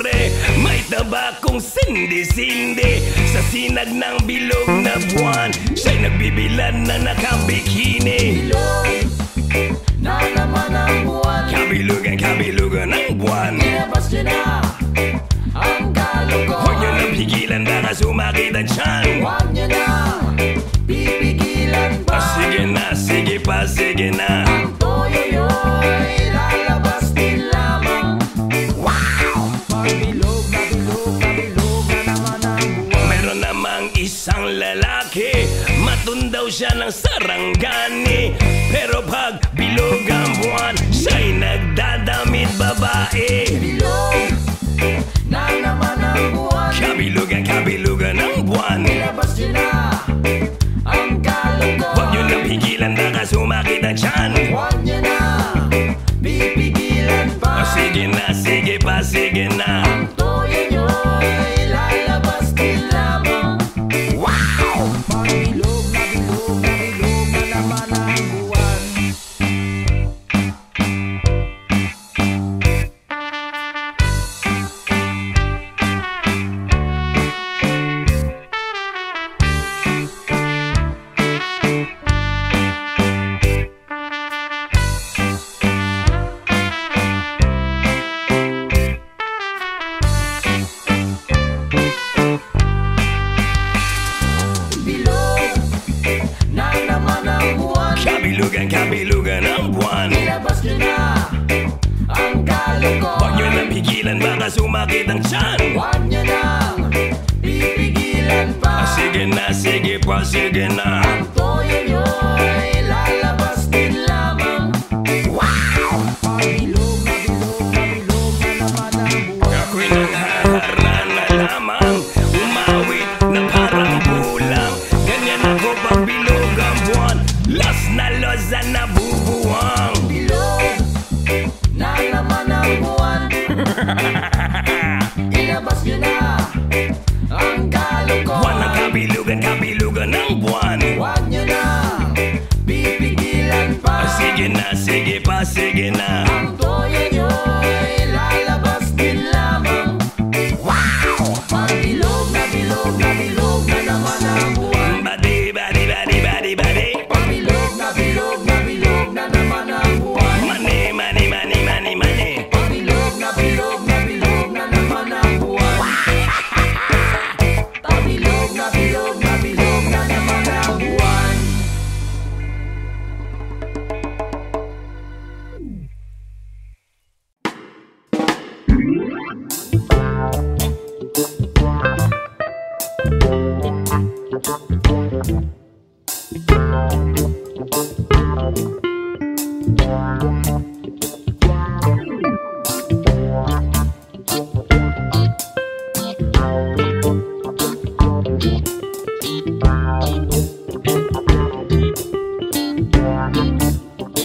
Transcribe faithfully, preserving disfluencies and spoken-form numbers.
libre. May tabakong sindi-sindi sa sinag ng bilog na buwan. Siya'y nagbibilad na nakabikini. Bilog na naman ang buwan. Kabilugan, kabilugan ng buwan. Nilabas niyo na ang kalokohan. Huwag niyo nang pigilan, baka sumakit ang tiyan. Huwag niyo na pipigilan pa. Ah, sige na, sige pa, sige na. Ang toyo yo'y lalabas din lamang. Wow! Pagbilog na bilog na bilog na naman ang buwan. Meron namang isang lalaki, matundaw siya ng sarangani. Pero pag bilog ang buwan, siya'y nagdadamit babae. Bilog na naman ang buwan. Kabilugan, kabilugan ng buwan. Nilabas niyo na ang kalokohan. Huwag niyo nang pigilan, baka sumakit ang tiyan. Huwag niyo na pipigilan pa. O sige na, sige pa, sige na. Ang toyo nyo'y lalabas din lamang. Wow! Pagbilog na bilog na bilog na naman ang buwan. Bilog na naman ang buwan. Kabilugan, kabilugan ng buwan. Nilabas niyo na ang kalokohan. Huwag niyo nang pigilan, baka sumakit ang tiyan. Huwag niyo nang pipigilan pa. Ah, sige na, sige pa, sige na. Ang toyo nyo'y lalabas din lamang. Wow! Pagbilog na bilog na bilog na naman ang buwan. Ako'y nanghahara na lamang, umawit na parang bulang. Ganyan ako pag bilog ang buwan, los na los na nabubuwang. Bilog na naman ang buwan. Ilabas niyo na ang kalokohan. Buwan ng kabilugan, kabilugan ng buwan. Huwag niyo na pipigilan pa. Ah, sige na, sige pa, sige na. Ang toyo nyo'y lalabas din lamang. Wow! Pagbilog na bilog na bilog na naman ang buwan. Badi, badi, badi, badi, badi. Pagbilog na bilog na bilog na naman ang buwan. Money, money, money, money, money. Pagbilog na bilog na bilog na naman ang buwan. Pagbilog na bilog na bilog na naman ang buwan.